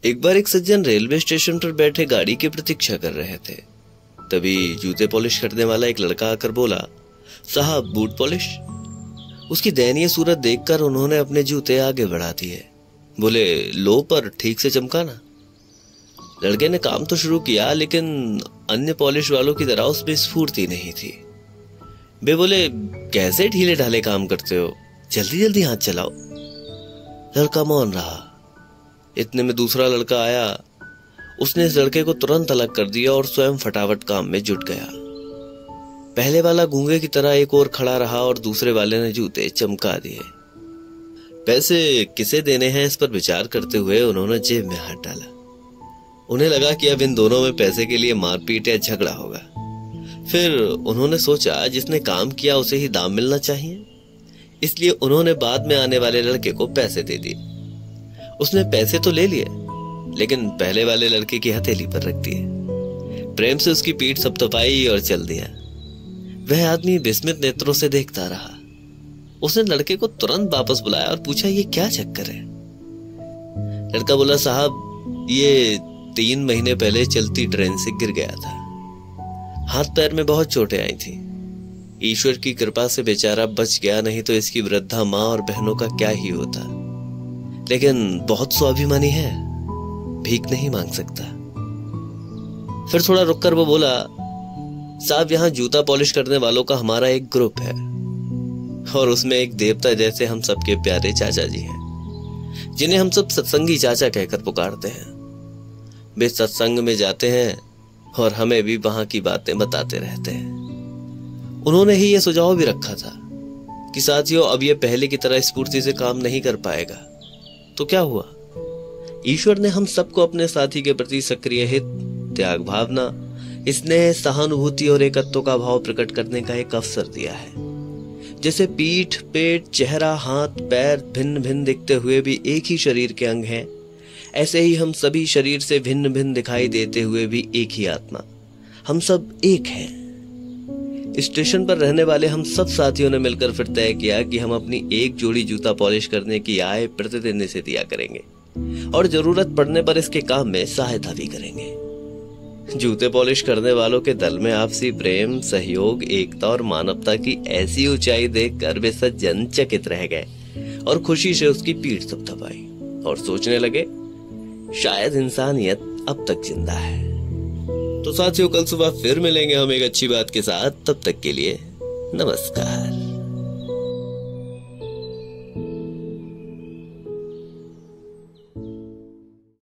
एक बार एक सज्जन railway station पर बैठे गाड़ी की प्रतीक्षा कर रहे थे। तभी जूते पॉलिश करने वाला एक लड़का आकर बोला, साहब बूट पॉलिश। उसकी दयनीय सूरत देखकर उन्होंने अपने जूते आगे बढ़ा दिए। बोले, लो पर ठीक से चमकाना। लड़के ने काम तो शुरू किया, लेकिन अन्य पॉलिश वालों की तरह उसमें स्फूर्ति नहीं थी। वे बोले, कैसे ढीले ढाले काम करते हो, जल्दी जल्दी हाथ चलाओ। लड़का मौन रहा। इतने में दूसरा लड़का आया। उसने इस लड़के को तुरंत अलग कर दिया और स्वयं फटाफट काम में जुट गया। पहले वाला गूंगे की तरह एक और खड़ा रहा और दूसरे वाले ने जूते चमका दिए। पैसे किसे देने हैं इस पर विचार करते हुए उन्होंने जेब में हाथ डाला। उन्हें लगा कि अब इन दोनों में पैसे के लिए मारपीट या झगड़ा होगा। फिर उन्होंने सोचा, जिसने काम किया उसे ही दाम मिलना चाहिए, इसलिए उन्होंने बाद में आने वाले लड़के को पैसे दे दिए। उसने पैसे तो ले लिए, लेकिन पहले वाले लड़के की हथेली पर रख दिए। प्रेम से उसकी पीठ थपथपाई और चल दिया। वह आदमी विस्मित नेत्रों से देखता रहा। उसने लड़के को तुरंत वापस बुलाया और पूछा, ये क्या चक्कर है? लड़का बोला, साहब ये 3 महीने पहले चलती ट्रेन से गिर गया था। हाथ पैर में बहुत चोटें आई थी। ईश्वर की कृपा से बेचारा बच गया, नहीं तो इसकी वृद्धा माँ और बहनों का क्या ही होता। लेकिन बहुत स्वाभिमानी है, भीख नहीं मांग सकता। फिर थोड़ा रुककर वो बोला, साहब यहाँ जूता पॉलिश करने वालों का हमारा एक ग्रुप है और उसमें एक देवता जैसे हम सबके प्यारे चाचा जी हैं, जिन्हें हम सब सत्संगी चाचा कहकर पुकारते हैं। वे सत्संग में जाते हैं और हमें भी वहां की बातें बताते रहते हैं। उन्होंने ही यह सुझाव भी रखा था कि साथियों, अब यह पहले की तरह स्फूर्ति से काम नहीं कर पाएगा। तो क्या हुआ? ईश्वर ने हम सबको अपने साथी के प्रति सक्रिय हित, त्याग भावना, स्नेह, सहानुभूति और एकत्व का भाव प्रकट करने का एक अवसर दिया है। जैसे पीठ, पेट, चेहरा, हाथ, पैर भिन्न भिन्न दिखते हुए भी एक ही शरीर के अंग हैं, ऐसे ही हम सभी शरीर से भिन्न भिन्न दिखाई देते हुए भी एक ही आत्मा, हम सब एक हैं। स्टेशन पर रहने वाले हम सब साथियों ने मिलकर फिर तय किया कि हम अपनी एक जोड़ी जूता पॉलिश करने की आय प्रतिदिन इसे दिया करेंगे और जरूरत पड़ने पर इसके काम में सहायता भी करेंगे। जूते पॉलिश करने वालों के दल में आपसी प्रेम, सहयोग, एकता और मानवता की ऐसी ऊंचाई देखकर वे सज्जन चकित रह गए और खुशी से उसकी पीठ थपथपाई और सोचने लगे, शायद इंसानियत अब तक जिंदा है। तो साथियों, कल सुबह फिर मिलेंगे हम एक अच्छी बात के साथ। तब तक के लिए नमस्कार।